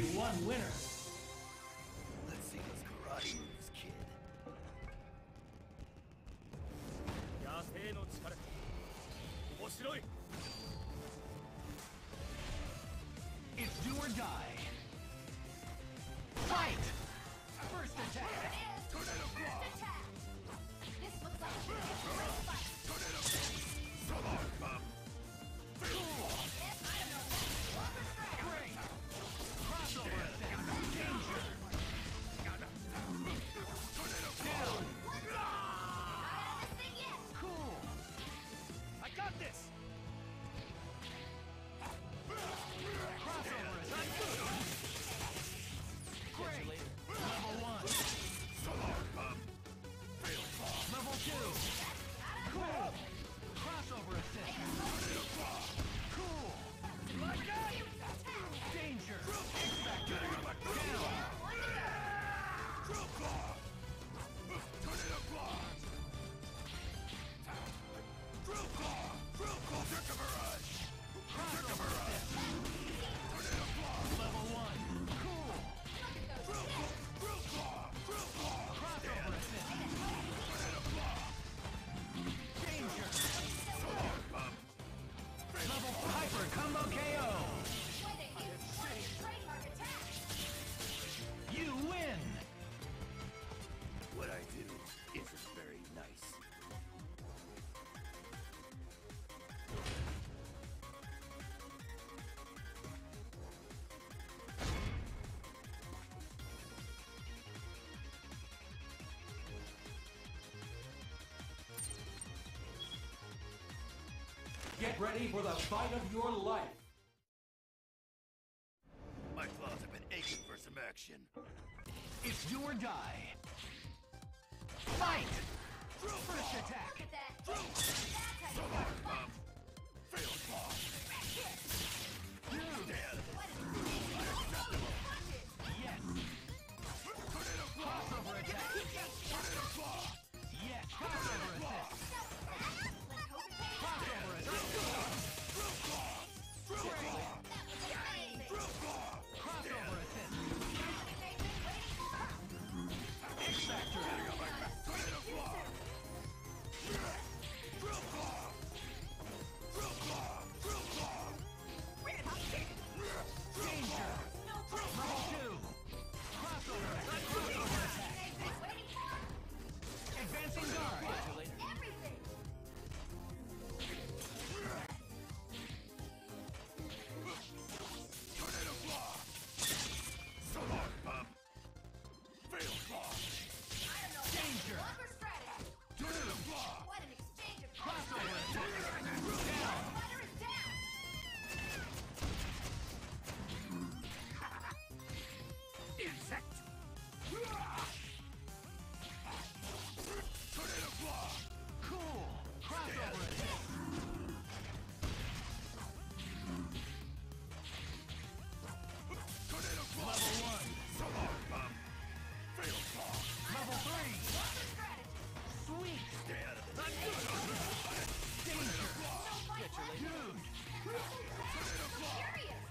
3-1 winner. Let's see those karate moves, kid. 野生の力面白い It's do or die. Fight! First attack! Tornado claw! This looks like a great fight. Tornado Solar pump! Yes, I know that. Overstretch. Great! Crossover attack! Danger! Tornado Down! Not out of this thing yet. Cool! I got this Crossover attack! Great! Level 1! Solar pump! Fail claw! Level 2! Cool! Crossover assist! Tornado claw! Cool! Danger! X-Factor! Down! Drill claw! Tornado claw! Drill claw! Drill claw! Circa barrage! Circa barrage! Tornado claw! Level 1! Cool! Drill claw! Drill claw! Drill claw! Crossover assist! Tornado claw! Danger! Solar pump! Level Hyper Combo KO! What a huge trademark attack. You win! What I do isn't very nice. Get ready for the fight of your life! My claws have been aching for some action. It's do or die! Fight! Drill First claw! attack! Look at that. Drill! That's how you Solar start a fight. pump! Fail claw! Dude! Dead! What is this? Punches. Yes! Tornado claw! Crossover attack! Tornado claw! Yes! Crossover assist! Let's hope it pays off. Crossover attack! Drill claw! Drill claw! That was amazing. Drill claw! Crossover assist! Something they've been waiting for. X-Factor! Tornado claw! Drill claw! Drill claw! Drill claw! Danger! No place. Level 2! Crossover attack! Crossover attack! They've been waiting for. Advancing guard! Everything. Tornado claw! Solar pump! Fail claw! I don't know. Danger! Longer strategy. Tornado claw! What an exchange of Crossover attack! Fighter is down. Insect! Tornado claw! Cool! Crossover attack! Tornado claw! Level 1! Solar pump! Fail claw! Level 3! Longer strategy. Sweet! Stay out of the Danger! No fight left. Dude! Tornado claw! Furious.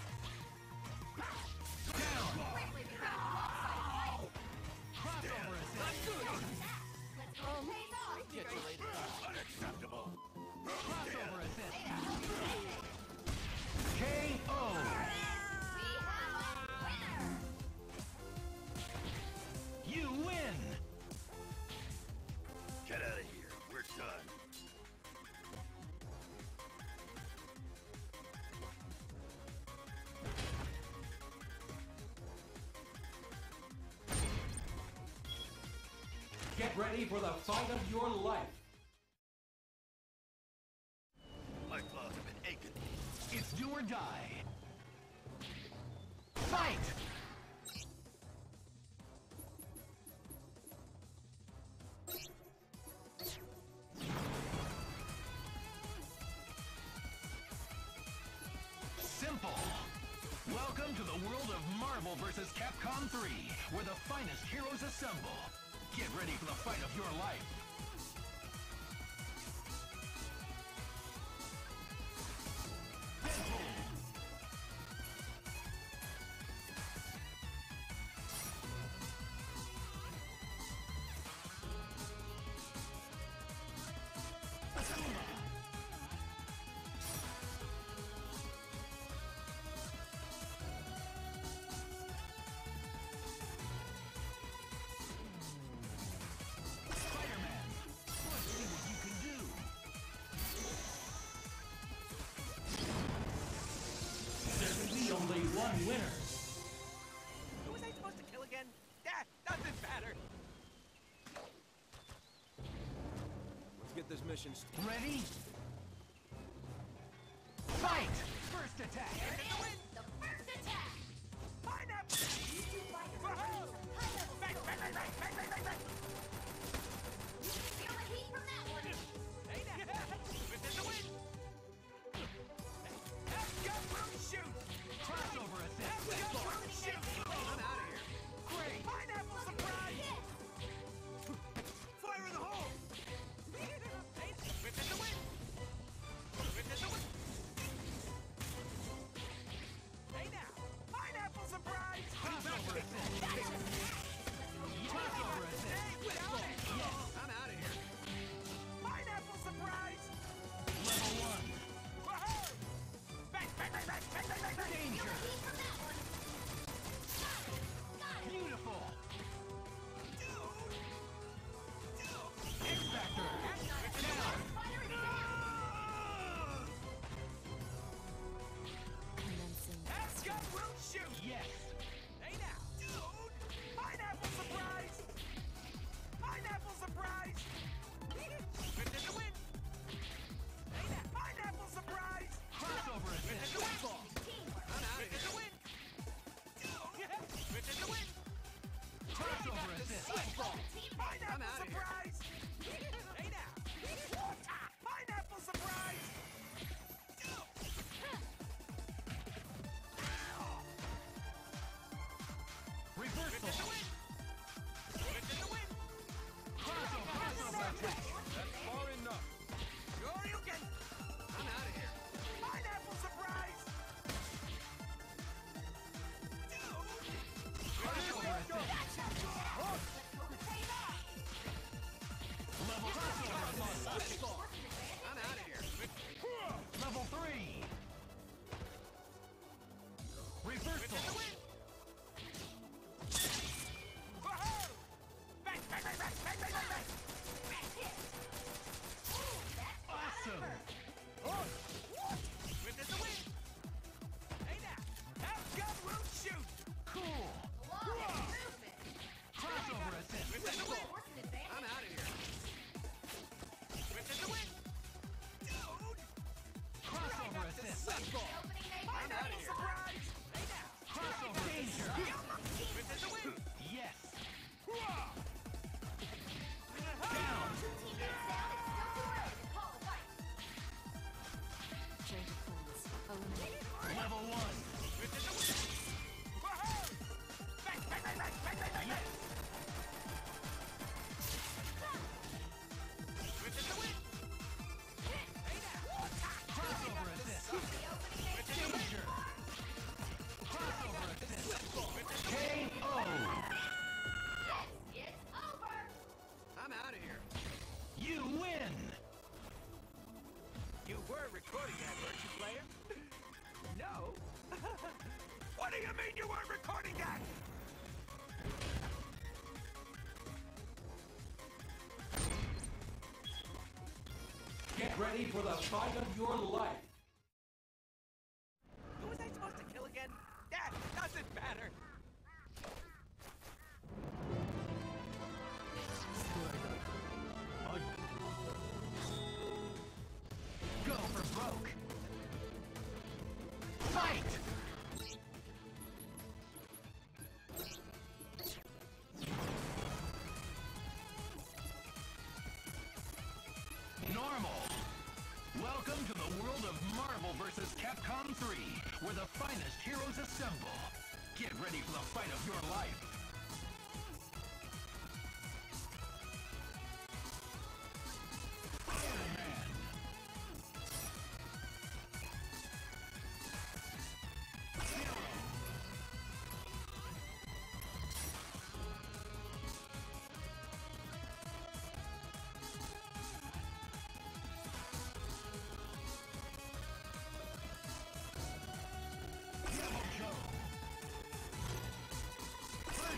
Down! Quickly becoming lopsided fight. Crossover assist! Let's hope it pays off. Unacceptable! Crossover assist! Way to help me save it. KO! We have a winner. You win! Get out of here. We're done. Get ready for the fight of your life! My claws have been aching. It's do or die! Fight! Simple! Welcome to the world of Marvel vs. Capcom 3, where the finest heroes assemble. Get ready for the fight of your life. this mission. Ready? Fight! First attack! Here it is! The first attack! Pineapple! You two fighters are doing some high-level skills. Feel the heat from that one! Hey now! Within the wind! Half-gun will shoot! Crossover assist! Half-gun will shoot! I'm out of here. Great! Pineapple surprise! Hit! Fire in the hole! Within the wind! Within the wind! Hey now! Pineapple surprise! Crossover assist! Crossover assist! Hey, without it! I'm out of here. Pineapple surprise! Level 1! Whoa! Bang, bang, bang, bang, bang, bang, bang, bang! Danger! Heat from that one! Got it! Got it! Beautiful! Dude! X Factor! Down! Fighter is down! Half-gun will shoot! Yes! Hey now! Dude! Pineapple surprise! Pineapple surprise! Within the wind! Hey now! Pineapple surprise! Crossover assist! Teamwork! I'm out of Within here. the wind! Dude! Within the wind! Crossover assist! Team Pineapple I'm outta here. surprise! Hey now! Pineapple surprise! Dude! Reversal! Within the wind! Within the wind! Crossover attack! That's far enough. Shoryuken! I'm out of here. Pineapple surprise! Dude! Crossover assist! Let's hope it pays off! Level crossover assist! I'm out of here. Level 3! Reversal! Whoa! Bang, bang, bang, bang, bang, bang, bang, bang! Hit! Ooh, that's Awesome! Within the wind! Hey now! Half-gun will shoot! Cool! long movement! Crossover assist! Within the wind! Force an advantage! I'm out of here. Within the wind! Dude! Crossover assist! Opening they Pineapple surprise! Hey now! Crossover danger! Within the wind! Yes! Down! Down! 2 teammates down, it's still too early to call a fight! Change of plans. Eliminate. Level 1! Within the wind! Whoa! Bang, bang, bang, bang, bang, bang, bang, Yes! Within the wind! Hey now! Crossover assist! Danger! Crossover assist! KO! It's over! I'm out of here. You win! You were recording that, weren't you, player? No. What do you mean you weren't recording that? Get ready for the fight of your life. Who was I supposed to kill again? That doesn't matter. Go for broke! Fight! Normal! Welcome to the world of Marvel vs. Capcom 3, where the finest heroes assemble. Get ready for the fight of your life. Iron Man. Yellow Joe.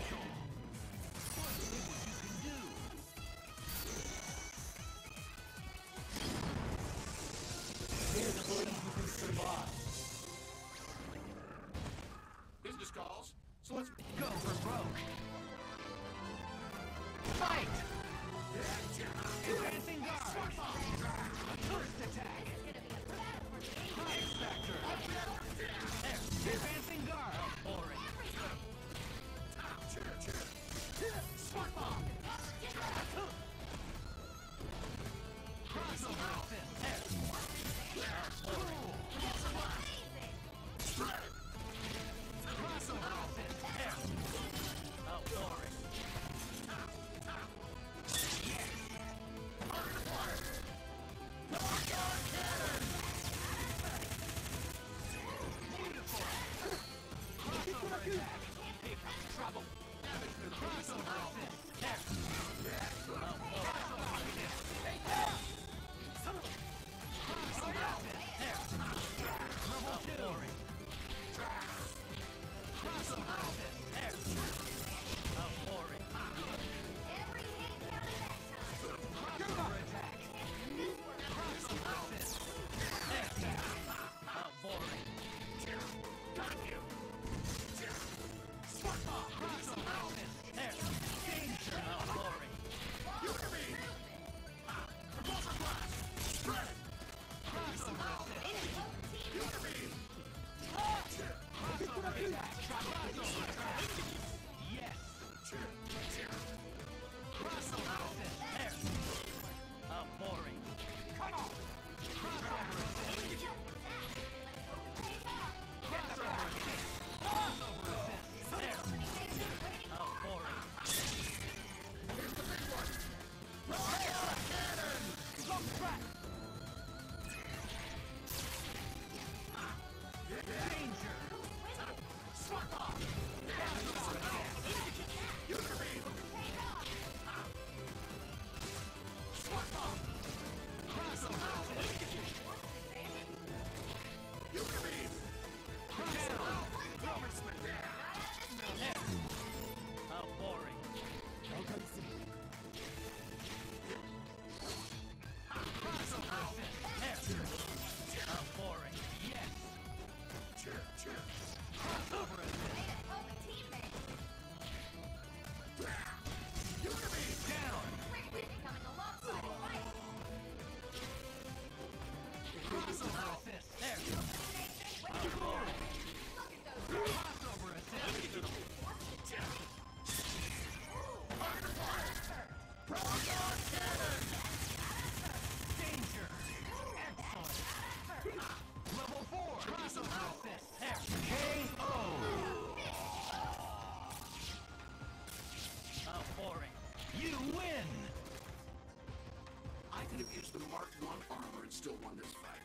Still won this fight.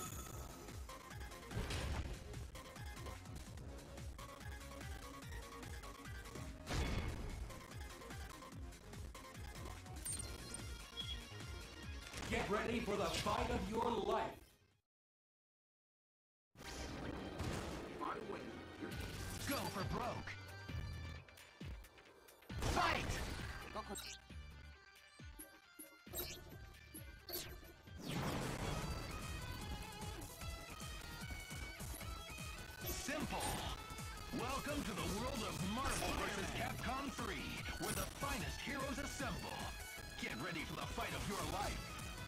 Get ready for the fight of your life. If I win, you're Go for broke. Fight! Simple. Welcome to the world of Marvel vs. Capcom 3, where the finest heroes assemble. Get ready for the fight of your life.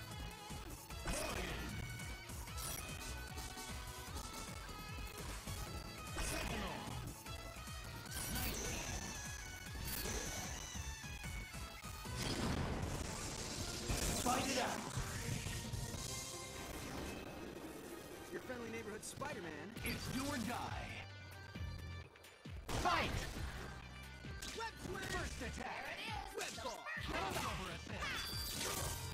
Fight it out. Your friendly neighborhood Spider-Man. It's do or die. Fight! Web swing! First attack. There it is. Web ball! Crossover assist.